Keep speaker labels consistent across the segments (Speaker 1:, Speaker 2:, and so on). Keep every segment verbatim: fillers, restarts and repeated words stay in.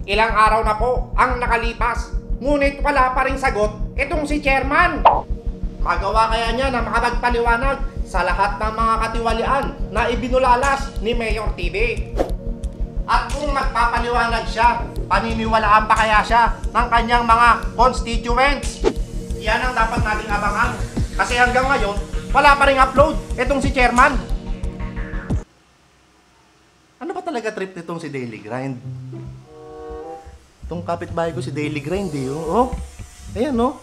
Speaker 1: Ilang araw na po ang nakalipas, ngunit wala pa rin sagot itong si Chairman. Magawa kaya niya na makapagpaliwanag sa lahat ng mga katiwalian na ibinulalas ni Mayor T V? At kung magpapaliwanag siya, paniniwalaan pa kaya siya ng kanyang mga constituents? Yan ang dapat nating abangan. Kasi hanggang ngayon, wala pa rin upload itong si Chairman. Ano ba talaga trip nitong si Daily Grind? Itong kapitbahay ko si Daily Grind eh. Oh, ayan oh.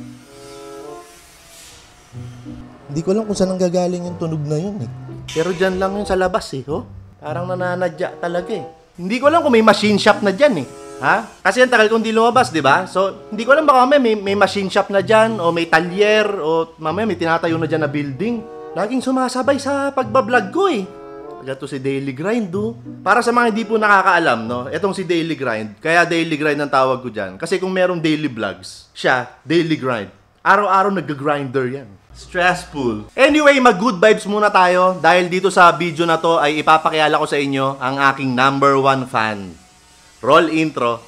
Speaker 2: Hindi ko alam kung saan nanggagaling yung tunog na yun eh.
Speaker 1: Pero dyan lang yun sa labas eh. Oh, parang nananadya talaga eh. Hindi ko alam kung may machine shop na dyan eh. Ha? Kasi ang tagal kong di lumabas, di ba? So, hindi ko alam baka may, may machine shop na dyan, o may talyer, o mamaya may tinatayo na dyan na building. Laging sumasabay sa pagbablog ko eh. Gato si Daily Grind, do. Para sa mga hindi po nakakaalam, no? Etong si Daily Grind, kaya Daily Grind ang tawag ko dyan. Kasi kung merong daily vlogs, siya, Daily Grind. Araw-araw nag-grinder yan. Stressful. Anyway, mag-good vibes muna tayo dahil dito sa video na to ay ipapakilala ko sa inyo ang aking number one fan. Roll intro.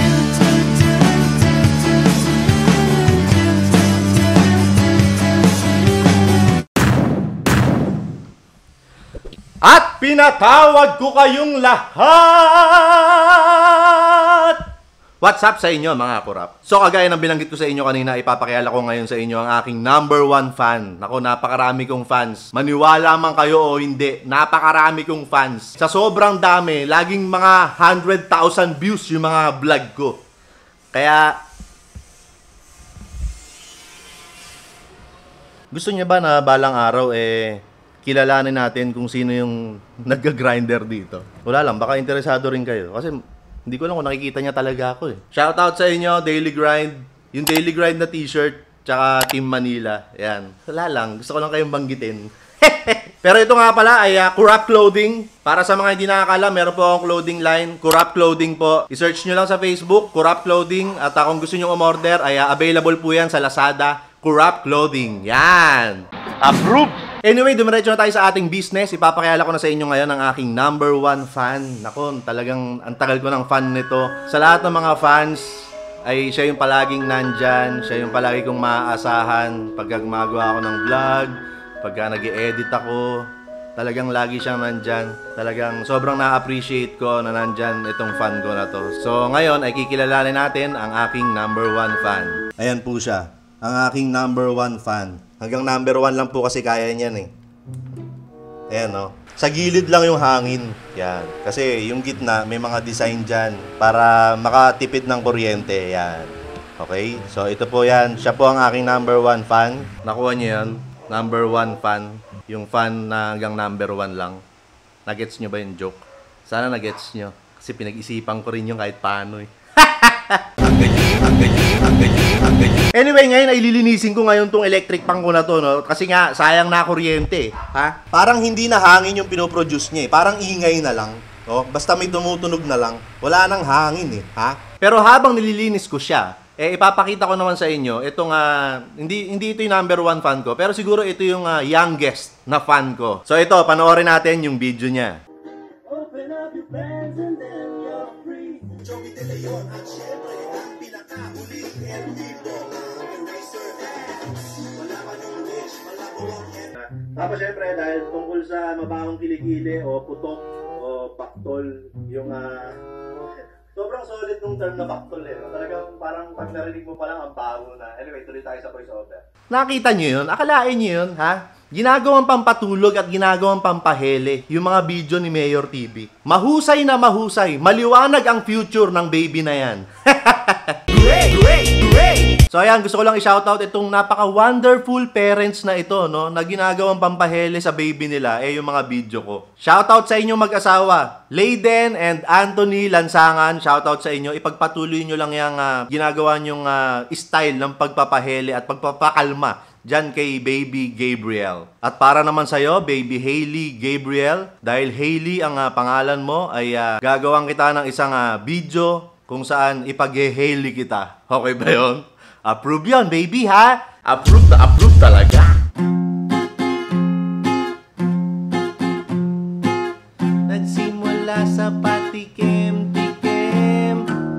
Speaker 1: At pinatawag ko kayong lahat! What's up sa inyo mga kurap? So kagaya ng binanggit ko sa inyo kanina, ipapakilala ko ngayon sa inyo ang aking number one fan. Nako, napakarami kong fans. Maniwala man kayo o hindi, napakarami kong fans. Sa sobrang dami, laging mga one hundred thousand views yung mga vlog ko. Kaya, gusto niya ba na balang araw eh, kilalanin natin kung sino yung nag-grinder dito? Wala lang, baka interesado rin kayo. Kasi, hindi ko lang kung nakikita niya talaga ako eh. Shoutout sa inyo, Daily Grind. Yung Daily Grind na t-shirt, tsaka Team Manila. Ayan. Wala lang. Gusto ko lang kayong banggitin. Pero ito nga pala ay uh, Kurap Clothing. Para sa mga hindi nakakala, meron po akong clothing line. Kurap Clothing po. I-search nyo lang sa Facebook, Kurap Clothing. At uh, kung gusto nyo umorder, ay uh, available po yan sa Lazada. Kurap Clothing. Yan. Approved! Anyway, dumiretso na tayo sa ating business. Ipapakilala ko na sa inyo ngayon ang aking number one fan. Nako, talagang ang tagal ko ng fan nito. Sa lahat ng mga fans, ay siya yung palaging nandyan. Siya yung palagi kong maaasahan pagka gumagawa ako ng vlog, pagka nag-i-edit ako. Talagang lagi siyang nandyan. Talagang sobrang na-appreciate ko na nandyan itong fan ko na to. So ngayon ay kikilalanin natin ang aking number one fan.
Speaker 2: Ayan po siya, ang aking number one fan.
Speaker 1: Hanggang number one lang po kasi kaya niyan eh. Ayan no. Sa gilid lang yung hangin. Yan. Kasi yung gitna may mga design dyan para makatipid ng kuryente. Yan. Okay? So ito po yan. Siya po ang aking number one fan. Nakuha niyo yan. Number one fan. Yung fan na hanggang number one lang. Nagets nyo ba yung joke? Sana nagets nyo. Kasi pinag-isipan ko rin yung kahit paano eh. Ang galing, ang galing, ang galing, ang galing. Anyway, ngayon ay lilinisin ko ngayon tong electric pan ko na to, no? Kasi nga, sayang na kuryente, ha?
Speaker 2: Parang hindi na hangin yung pinoproduce niya eh. Parang ingay na lang. Oh, basta may tumutunog na lang. Wala nang hangin eh, ha?
Speaker 1: Pero habang nililinis ko siya, eh ipapakita ko naman sa inyo, itong, uh, hindi, hindi ito yung number one fan ko, pero siguro ito yung uh, youngest na fan ko. So ito, panoorin natin yung video niya. Open up your pants and then you're free. Joey De Leon at syempre ang pinakahuli M D Bong ang racer hands. Wala ka yung wish, wala ko ang end. Tapos syempre dahil tungkol sa mabahong kilikili o putok o paktol, yung uh, sobrang solid nung term na paktol eh. Talagang parang pag narinig mo pa lang ang bago na. Anyway, tuloy tayo sa voice over. Nakita nyo yun? Akalain nyo yun, ha? Ginagawang pampatulog at ginagawang pampahele yung mga video ni Mayor T V. Mahusay na mahusay. Maliwanag ang future ng baby na yan. Great, great, great! So ayan, gusto ko lang i-shoutout itong napaka-wonderful parents na ito, no? Na ginagawang pampahele sa baby nila, eh yung mga video ko. Shoutout sa inyong mag-asawa, Layden and Anthony Lansangan. Shoutout sa inyo. Ipagpatuloy nyo lang yung uh, ginagawa nyong uh, style ng pagpapahele at pagpapakalma dyan kay Baby Gabriel. At para naman sa'yo, Baby Hailey Gabriel, dahil Hailey ang uh, pangalan mo, ay uh, gagawang kita ng isang uh, video kung saan ipag-Hailey kita. Okay ba yun? Approve yun, baby, ha? Approve na approve talaga. Nagsimula sa patikim-tikim,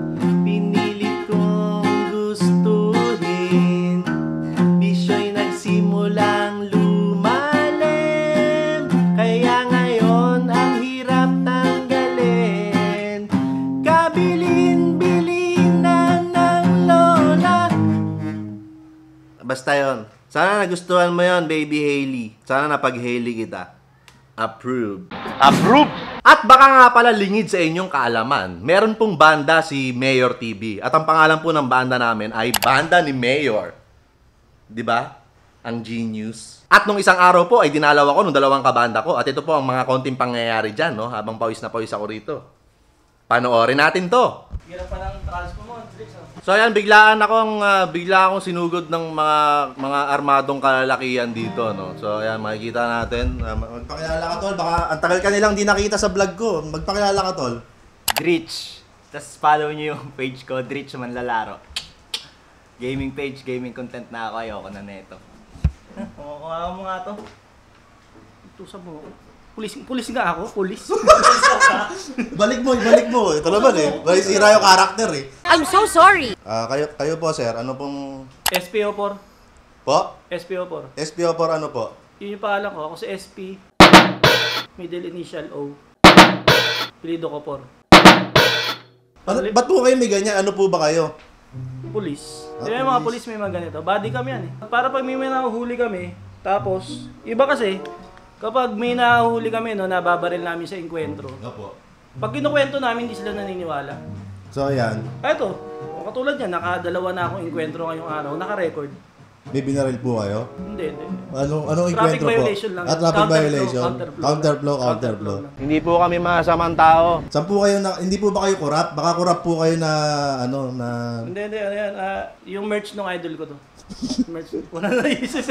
Speaker 1: Basta yon. Sana nagustuhan mo yon, baby Hailey. Sana napag-Hailey kita. Approve.
Speaker 2: Approve!
Speaker 1: At baka nga pala lingid sa inyong kaalaman, meron pong banda si Mayor T V. At ang pangalan po ng banda namin ay Banda ni Mayor. 'Di ba? Ang genius. At nung isang araw po ay dinalaw ako nung dalawang kabanda ko. At ito po ang mga konting pangyayari dyan, no? Habang pawis na pawis ako rito. Panoorin natin to.
Speaker 3: Hirap pa ng transpo mo, Drix.
Speaker 1: So ayan, biglaan akong uh, bigla akong sinugod ng mga mga armadong kalalakihan dito, no. So ayan, makikita natin. Uh, magpakilala ka, tol. Baka ang tagal ka nilang di nakita sa vlog ko. Magpakilala ka, tol.
Speaker 3: Drich. Tapos follow nyo yung page ko, Drich Manlalaro. Gaming page, gaming content na ako. Ayoko na neto. Kumakuha mo nga to. Tusa mo. Pulis, pulis nga ako, pulis.
Speaker 2: Balik mo, balik mo. Ito naman eh. Balik sira yung karakter eh.
Speaker 4: I'm so sorry.
Speaker 2: Ah, kayo, kayo po, sir. Ano pong...
Speaker 3: S P O four.
Speaker 2: Po?
Speaker 3: S P O four.
Speaker 2: S P O four ano po?
Speaker 3: Yun yung pangalan ko. Ako si S P. Middle initial O. Pilido ko four.
Speaker 2: Ano, ba't po kayo may ganyan? Ano po ba kayo?
Speaker 3: Pulis.
Speaker 2: Ah,
Speaker 3: Yung mga
Speaker 2: pulis.
Speaker 3: pulis may mga ganito. Body cam yan eh. Para pag may may nahuhuli kami, tapos, iba kasi, kapag may nahuhuli kami, no, nababaril namin sa enkwentro.
Speaker 2: Opo.
Speaker 3: Pag kinukwento namin, hindi sila naniniwala.
Speaker 2: So, ayan.
Speaker 3: Eto, katulad yan, nakadalawa na akong enkwentro ngayong araw, naka-record.
Speaker 2: May binaril po kayo?
Speaker 3: Hindi, hindi.
Speaker 2: Anong, anong
Speaker 3: Traffic
Speaker 2: enkwentro po?
Speaker 3: violation lang.
Speaker 2: At traffic
Speaker 3: Counterflow,
Speaker 2: violation?
Speaker 3: counterflow.
Speaker 2: Counterflow,
Speaker 3: Counterflow
Speaker 2: counterflow.
Speaker 3: lang.
Speaker 1: Hindi po kami masamang tao.
Speaker 2: Saan po kayo na, hindi po ba kayo kurap? Baka kurap po kayo na, ano, na...
Speaker 3: Hindi, hindi, ano yan, ah, yung merch ng idol ko to. Merch, wala na isip.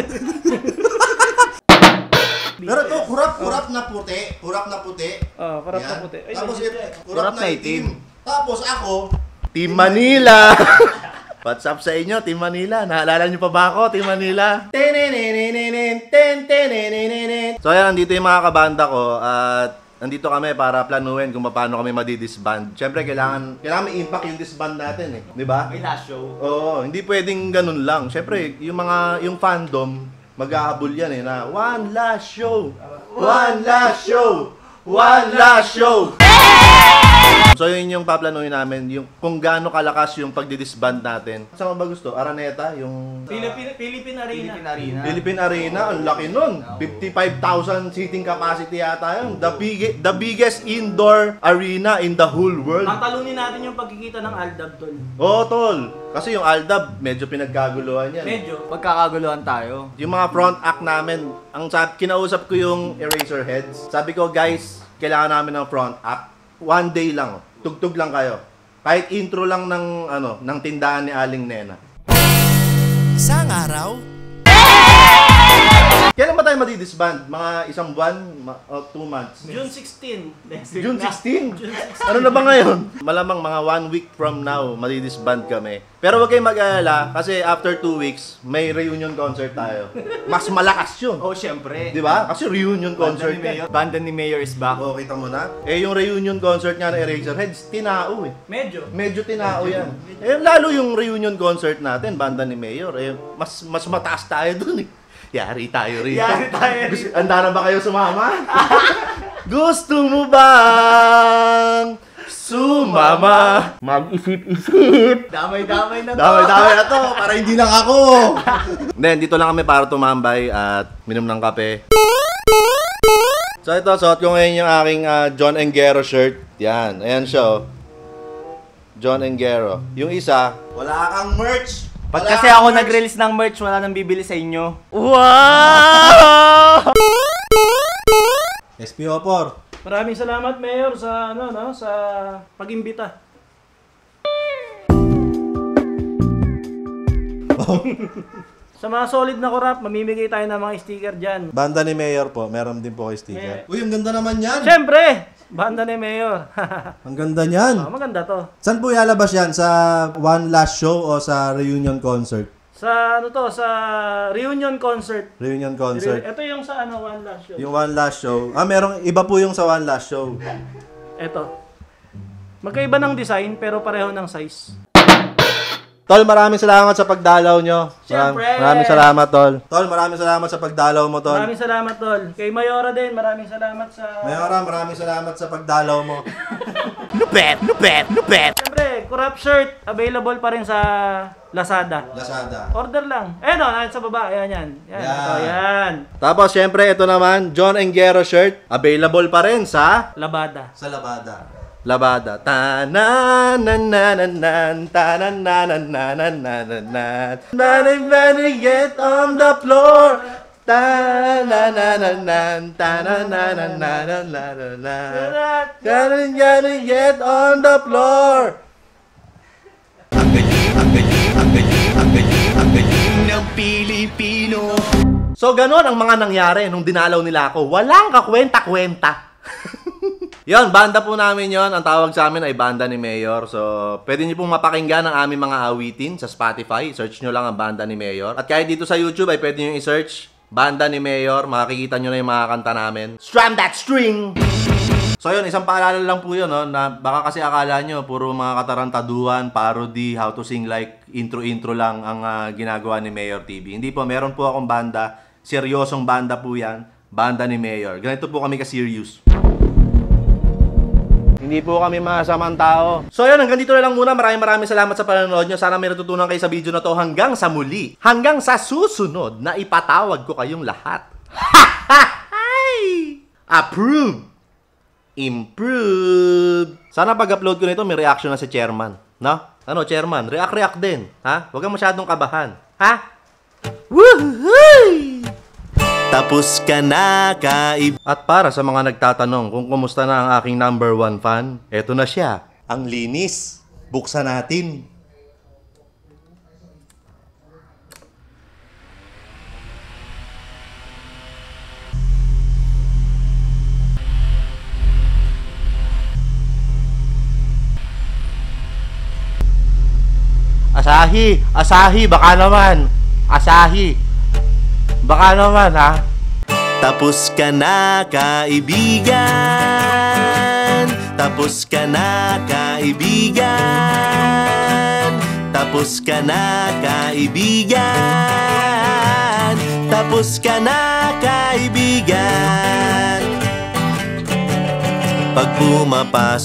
Speaker 2: Pero ito, kurap, kurap na puti. Kurap na puti.
Speaker 3: Oh, kurap na
Speaker 2: Yan.
Speaker 3: puti. Ay,
Speaker 2: Tapos
Speaker 3: hindi.
Speaker 2: ito,
Speaker 1: Kurap
Speaker 2: kurap
Speaker 1: na
Speaker 2: na
Speaker 1: itim.
Speaker 2: itim. Tapos ako,
Speaker 1: Team Manila! What's up sa inyo, Team Manila? Naalala niyo pa ba ako, Team Manila? So ayan, nandito yung mga kabanda ko at nandito kami para planuhin kung paano kami madidisband. Siyempre, kailangan, kailangan may impact yung disband natin eh. Di ba?
Speaker 3: May last show.
Speaker 1: Oo, hindi pwedeng ganun lang. Siyempre, yung mga, yung fandom, mag-ahabol yan eh na one last show! One last show! One last show! So yun yung paplanuhin namin, yung kung gaano kalakas yung pagdidisband natin. Saan mo ba gusto? Araneta? Yung
Speaker 3: Philippine, Philippine Arena. Philippine Arena.
Speaker 1: Philippine Arena, ang laki nun. fifty-five thousand seating capacity yata yun. The, big, the biggest indoor arena in the whole world.
Speaker 3: Tatalunin natin yung pagkikita ng Aldab, tol.
Speaker 1: Oo, tol. Kasi yung Aldab, medyo pinagkaguluhan yan.
Speaker 3: Medyo. Pagkakaguluhan tayo.
Speaker 1: Yung mga front act namin, ang sabi, kinausap ko yung Eraserheads. Sabi ko, guys, kailangan namin ng front act. One day lang, tugtog lang kayo. Kahit intro lang ng ano, ng tindahan ni Aling Nena.
Speaker 5: Isang araw,
Speaker 1: Kailan ba tayo madidisband? Mga isang buwan ma- o two months?
Speaker 3: June sixteen.
Speaker 1: June sixteen? Ano na ba ngayon? Malamang mga one week from now, madidisband kami. Pero huwag kayong mag-alala kasi after two weeks, may reunion concert tayo. Mas malakas yun.
Speaker 3: Oh, syempre.
Speaker 1: Di ba? Kasi reunion concert
Speaker 3: Banda ni Mayor.
Speaker 1: yan.
Speaker 3: Banda ni Mayor is back.
Speaker 1: Oo, kita mo na. Eh, yung reunion concert nga ng Eraserheads, tinao eh.
Speaker 3: Medyo.
Speaker 1: Medyo tinao yan. Eh, lalo yung reunion concert natin, banda ni Mayor, eh, mas mas mataas tayo dun eh. Yari tayo rito.
Speaker 3: Yari tayo
Speaker 1: Gusto, handa na ba kayo sumama? Gusto mo bang sumama? Mag-isip-isip.
Speaker 3: Damay-damay na to.
Speaker 1: Dami-dami na to, para hindi lang ako. Hindi, dito lang kami para tumambay at minom ng kape. So ito, suot ko ngayon yung aking ah, John Engero shirt. Yan, ayan siya oh. John Engero. Yung isa,
Speaker 2: wala kang merch.
Speaker 3: Pag
Speaker 2: Wala
Speaker 3: kasi
Speaker 2: kang
Speaker 3: ako
Speaker 2: merch.
Speaker 3: nag-release ng merch, wala nang bibili sa inyo.
Speaker 1: wow!
Speaker 2: S P O four.
Speaker 3: Maraming salamat, Mayor, sa ano, no, sa pag-imbita. Sa mga solid na kurap, mamimigay tayo ng mga sticker dyan.
Speaker 2: Banda ni Mayor po, meron din po kayo sticker. Uy, ang ganda naman yan.
Speaker 3: Siyempre, banda ni Mayor.
Speaker 2: Ang ganda niyan.
Speaker 3: Oh, maganda to.
Speaker 2: Saan po ilalabas yan? Sa one last show o sa reunion concert?
Speaker 3: Sa ano to, sa reunion concert.
Speaker 2: Reunion concert.
Speaker 3: Ito yung sa ano, one last show.
Speaker 2: Yung one last show. Ah, merong iba po yung sa one last show.
Speaker 3: Ito. Magkaiba ng design pero pareho ng size.
Speaker 1: Tol, maraming salamat sa pagdalaw nyo. Maram-
Speaker 3: Siyempre.
Speaker 1: Maraming salamat, Tol.
Speaker 2: Tol, maraming salamat sa pagdalaw mo, Tol.
Speaker 3: Maraming salamat, Tol. Kay Mayora din, maraming salamat sa...
Speaker 2: Mayora, maraming salamat sa pagdalaw mo.
Speaker 1: Lupet! Lupet! Lupet!
Speaker 3: Siyempre, Kurap shirt, available pa rin sa
Speaker 4: Lazada.
Speaker 2: Lazada.
Speaker 4: Order lang. Eh no, sa baba. Ayan yan. Yan.
Speaker 2: Yan.
Speaker 4: Ito, yan.
Speaker 1: Tapos, syempre, ito naman, John Engero shirt. Available pa rin sa
Speaker 4: Labada.
Speaker 2: Sa Labada.
Speaker 1: Labada. Ta-na-na-na-na-nan, ta-na-na-na-na-na-na-nan. Better get on the floor. Ta-na-na-na-nan, ta-na-na-na-na-na-na-na. Gotta, gotta get on the floor. So, ganon ang mga nangyari nung dinalaw nila ako. Walang kakwenta-kwenta. Yon, banda po namin yon. Ang tawag sa amin ay banda ni Mayor. So, pwede niyo pong mapakinggan ang aming mga awitin sa Spotify. Search nyo lang ang banda ni Mayor. At kahit dito sa YouTube ay pwede nyo i-search banda ni Mayor. Makikita nyo na yung mga kanta namin. Strum that string! So yun, isang paalala lang po yun, no, na baka kasi akala nyo, puro mga katarantaduhan, parody, how to sing like, intro-intro lang ang uh, ginagawa ni Mayor T V. Hindi po, meron po akong banda, seryosong banda po yan, banda ni Mayor. Ganito po kami ka-serious. Hindi po kami masamang tao. So yun, hanggang dito na lang muna. Maraming maraming salamat sa panonood nyo. Sana may natutunan kayo sa video na to hanggang sa muli. Hanggang sa susunod na ipatawag ko kayong lahat. Ha! Ha! Hay! Approve! Improve! Sana pag-upload ko nito, may reaction na si chairman. No? Ano, chairman? React-react din. Ha? Huwag kang masyadong kabahan. Ha? Woohoo! Tapos ka na, kaib... At para sa mga nagtatanong kung kumusta na ang aking number one fan, eto na siya.
Speaker 2: Ang linis. Buksan natin.
Speaker 1: Asahi! Asahi! Baka naman! Asahi! Baka naman, ha? Tapos ka na, kaibigan. Tapos ka na, kaibigan. Tapos ka na, kaibigan. Tapos ka na, kaibigan. Pag pumapas